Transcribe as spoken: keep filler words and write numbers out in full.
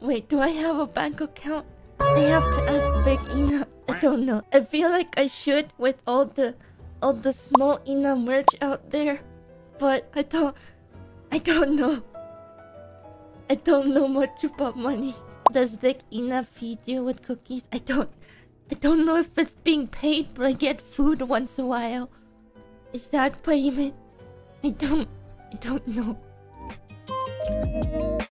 Wait, do I have a bank account? I have to ask Big Ina. I don't know. I feel like I should with all the all the Smol Ina merch out there. But I don't I don't know. I don't know much about money. Does Big Ina feed you with cookies? I don't I don't know if it's being paid, but I get food once in a while. Is that payment? I don't I don't know.